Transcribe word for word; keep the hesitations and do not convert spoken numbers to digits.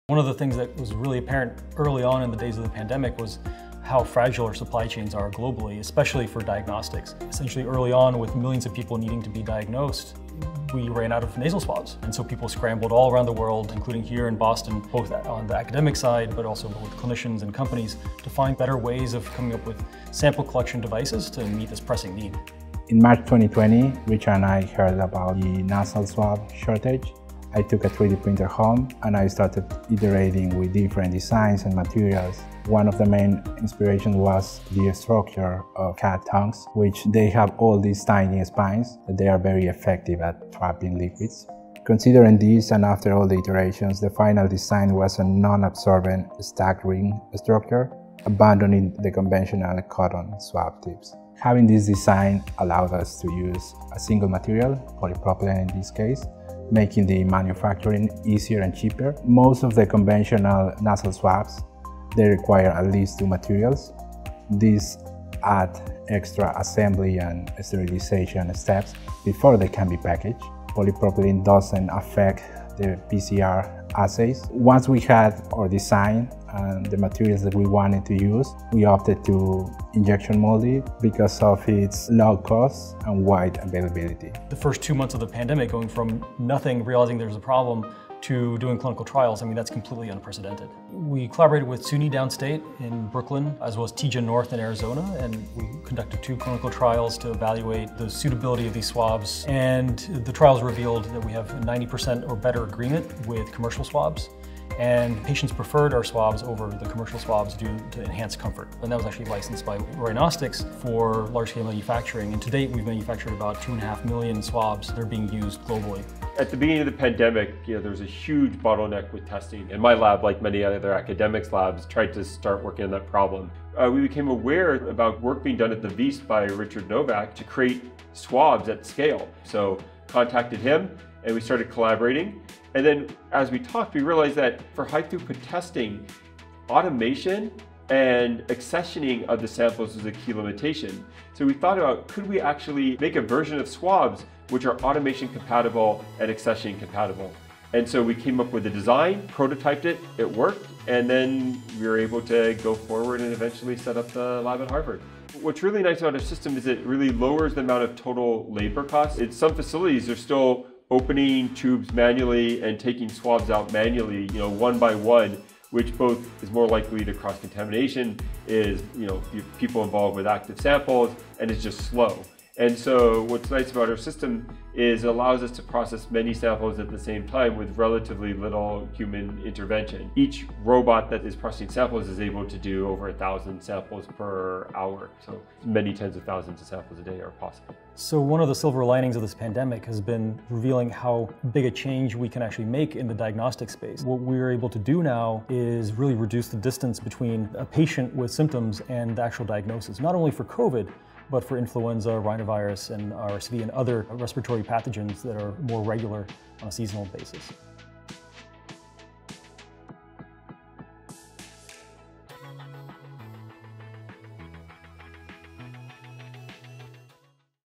One of the things that was really apparent early on in the days of the pandemic was how fragile our supply chains are globally, especially for diagnostics. Essentially early on, with millions of people needing to be diagnosed, we ran out of nasal swabs. And so people scrambled all around the world, including here in Boston, both on the academic side, but also with clinicians and companies, to find better ways of coming up with sample collection devices to meet this pressing need. In March twenty twenty, Richard and I heard about the nasal swab shortage. I took a three D printer home and I started iterating with different designs and materials. One of the main inspirations was the structure of cat tongues, which they have all these tiny spines that they are very effective at trapping liquids. Considering this, and after all the iterations, the final design was a non-absorbent stacked ring structure, abandoning the conventional cotton swab tips. Having this design allowed us to use a single material, polypropylene in this case, making the manufacturing easier and cheaper. Most of the conventional nasal swabs, they require at least two materials. These add extra assembly and sterilization steps before they can be packaged. Polypropylene doesn't affect the P C R assays. Once we had our design and the materials that we wanted to use, we opted to injection mold it because of its low cost and wide availability. The first two months of the pandemic, going from nothing, realizing there's a problem, to doing clinical trials, I mean, that's completely unprecedented. We collaborated with SUNY downstate in Brooklyn, as well as T J North in Arizona, and we conducted two clinical trials to evaluate the suitability of these swabs. And the trials revealed that we have a ninety percent or better agreement with commercial swabs, and patients preferred our swabs over the commercial swabs due to enhanced comfort. And that was actually licensed by Diagnostics for large-scale manufacturing. And to date, we've manufactured about two and a half million swabs that are being used globally. At the beginning of the pandemic, you know, there was a huge bottleneck with testing. And my lab, like many other academics labs, tried to start working on that problem. Uh, we became aware about work being done at the Wyss by Richard Novak to create swabs at scale. So contacted him and we started collaborating. And then as we talked, we realized that for high throughput testing, automation and accessioning of the samples is a key limitation. So we thought about, could we actually make a version of swabs which are automation compatible and accessioning compatible? And so we came up with a design, prototyped it, it worked, and then we were able to go forward and eventually set up the lab at Harvard. What's really nice about our system is it really lowers the amount of total labor costs. In some facilities, they're still opening tubes manually and taking swabs out manually, you know, one by one, which both is more likely to cross-contamination, is, you know, people involved with active samples, and is just slow. And so what's nice about our system is it allows us to process many samples at the same time with relatively little human intervention. Each robot that is processing samples is able to do over a thousand samples per hour. So many tens of thousands of samples a day are possible. So one of the silver linings of this pandemic has been revealing how big a change we can actually make in the diagnostic space. What we're able to do now is really reduce the distance between a patient with symptoms and the actual diagnosis, not only for COVID, but for influenza, rhinovirus, and R S V, and other respiratory pathogens that are more regular on a seasonal basis.